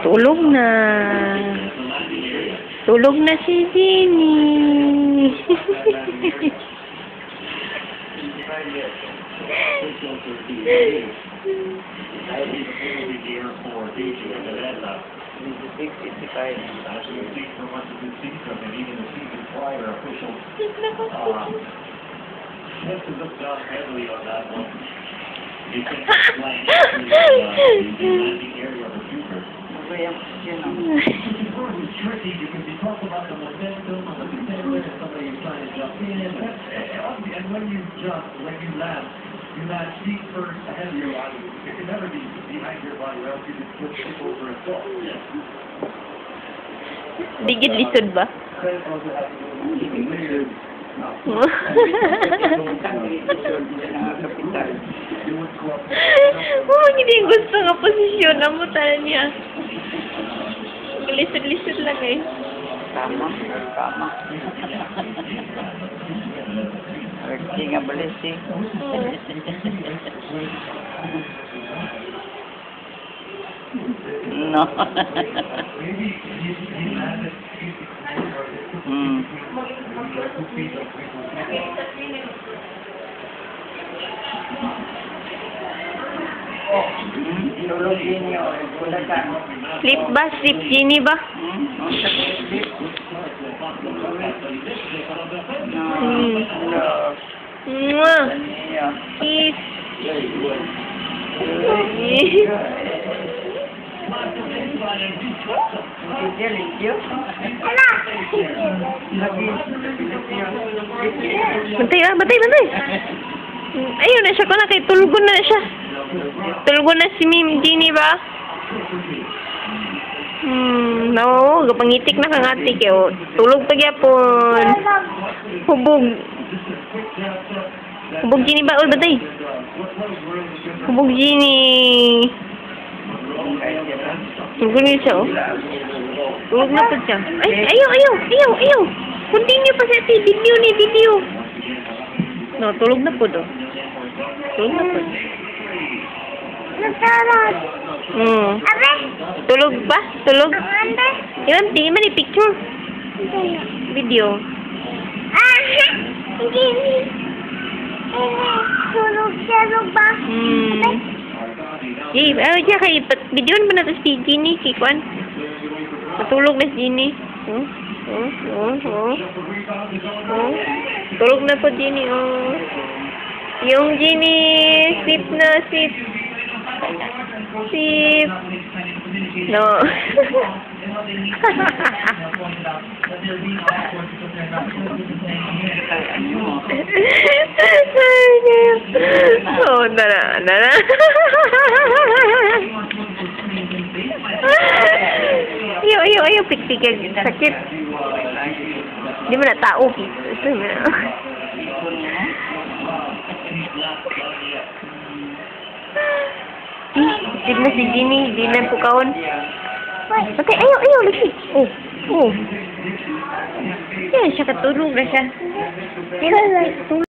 Tulog na. Tulog na si Jenny. You land feet first ahead of your body. It can never be behind your body, or else you can flip over and fall. Digid lisod ba? Oh, hindi gusto nga posisyon na mo tala niya. Lisod-lisod lang eh. Tama. Hindi nga balisi. No. Sleep ba? Sleep Jenny ba? Mwah! Kiss! Bantay! Ayun na siya ko na kay tulgon na siya. Tulgon na si Mim Jenny ba? No, gapangitik na kangati kayo. Tulog pa gyapon. Hubog Jenny ba? Bantay. Hubog Jenny. Tulog na siya, oh. Tulog na po siya. Ay, ayaw. Continue pa siya, video. No, tulog na po, do. Tulog na po. Nagtarot. Abe? Tulog ba? Tulog? Ande? Iwan, tingin man yung picture. Video. Hindi. Tulog ba? Diya kay videoan mo na ito si Jenny, kikwan. Matulog na si Jenny. Tulog na po Jenny, oh. Yung Jenny, sleep na, sleep. Sleep. No. Oh, nana. Ayaw, pikpikan. Sakit. Di mo na tao, Tignan si Jenny, di na po kaon. Okay, ayaw, lagi. Oh. Yan, siya katulog na siya.